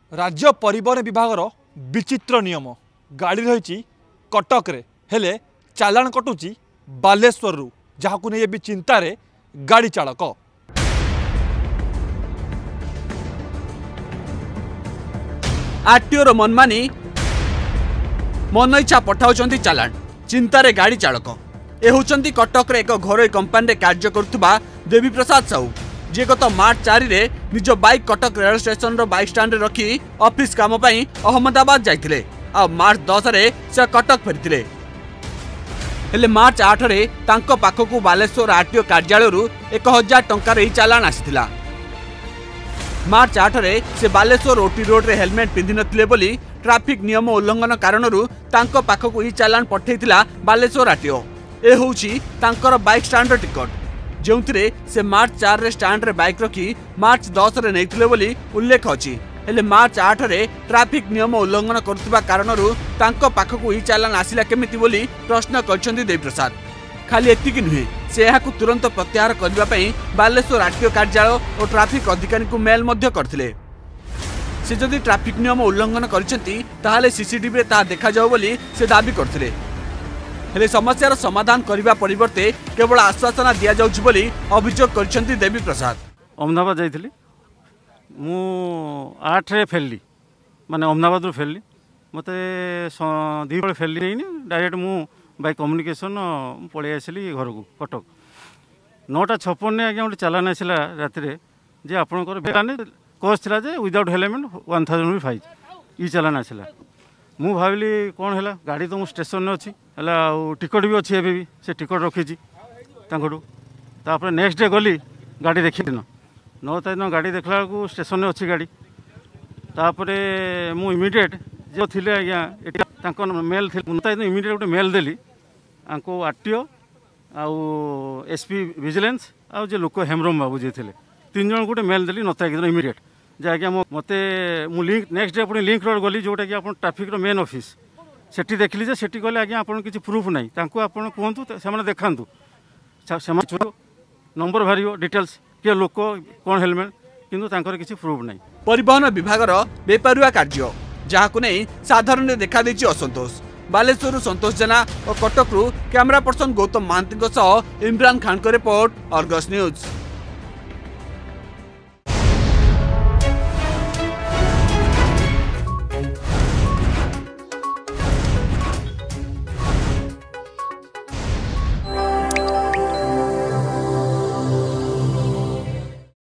राज्य परिवहन विभाग विचित्र नियम गाड़ी रही कटक रे हेले चालाण कटुची बालेश्वर रु जहाकु नहीं भी चिंतार गाड़ी चालक आरटीओ मनमानी मन इच्छा पठाउछंती चालाण चिंतार गाड़ी चालक ए होचंती कटक रे एक घरोई कंपानी कार्य करुवा देवी प्रसाद साहू जे गत मार्च 4 रे निज बाइक कटक रेल स्टेशन रो बाइक स्टैंड रे रखी ऑफिस काम पई अहमदाबाद जाइथिले आ मार्च 10 रे से कटक फेरिथिले हेले मार्च 8 रे तांको पाखकु बालेश्वर आरटीओ कार्यालय रु 1000 टंका रे चालान आसिथिला। मार्च 8 रे से बालेश्वर ओटी रोड रे हेलमेट पिंधि नथिले बोली ट्रैफिक नियम उल्लंघन कारणरू तांको पाखकु ई चालान पठेइथिला बालेश्वर आरटीओ। ए होउची तांकर बाइक स्टैंड रो टिकट जोंथिरे से मार्च 4 रे स्टैंड रे बाइक रखी मार्च 10 रे नैथिले बोली उल्लेख अछि हेले मार्च 8 रे ट्रैफिक नियम उल्लंघन करथबा कारणरू तांको पाखकु ई चालान आसिला केमिति बोली प्रश्न करछन्ती देवी प्रसाद। खाली एतिकी नुहे से एहाकु तुरंत प्रत्याहार करबा पई बालेश्वर आरटीओ कार्यालय और ट्रैफिक अधिकारी को मेल मध्य करथिले। से जदि ट्रैफिक नियम उल्लंघन करछन्ती ताहाले सीसीटीवी रे ता देखा जाओ बोली से दाबी करथिले हेले समस्यार समाधान करबा परिवर्ते केवल आश्वासन दिया जाउछि बोली अभियोग करछन्ती देवी प्रसाद। अहमदाबाद जाइथिली मु 8 रे फेलली माने अहमदाबाद रो फेलली मते 2 बळे फेलली नै डायरेक्ट मु बाय कम्युनिकेशन पळे आसिली घर को कटक 9:56 ने आगे गोटे चालान आसला राति रे जे आपनकर भेलाने कोस थिला जे विदाउट हेलमेट 1005 ई चालान आसला मु भाविली कोन हैला गाड़ी तो मु स्टेशन ने अछि हला टिकट भी अछि एबे भी से टिकट रखिछि तांकटू तापर नेक्स्ट डे गली गाड़ी देखि दिन 9 तारिख गाड़ी देखला को स्टेशन ने अछि गाड़ी तापर मु इमीडिएट जो थिले आज्ञा एटी तांको मेल थिल 9 तारिख इमीडिएट गोटे मेल देली आंको आरटीओ आउ एसपी विजिलेंस आउ जे लोक हेमरम बाबू जे थिले 3 जन गोटे मेल देली 9 तारिख इमीडिएट जे आज्ञा मते मु लिंक नेक्स्ट डे अपनी लिंक रोड गली जोटा कि अपन ट्रैफिक रो मेन ऑफिस सेठी देखली जे सेठी गले आज्ञा अपन किछि प्रूफ नाही तांको अपन कोहंतु सेमाने देखांतु सेमा नंबर भारियो डिटेल्स के लोक कोन हेलमेट किंतु तांकर किछि प्रूफ नाही। परिवहन विभाग रो बेपारुआ कार्य जहाकु नै साधारण देखा दैछि असंतोष। बालेश्वर संतोष जेना और कटक रु कैमरा पर्सन गौतम महांती इमरान खान को रिपोर्ट अर्गस न्यूज।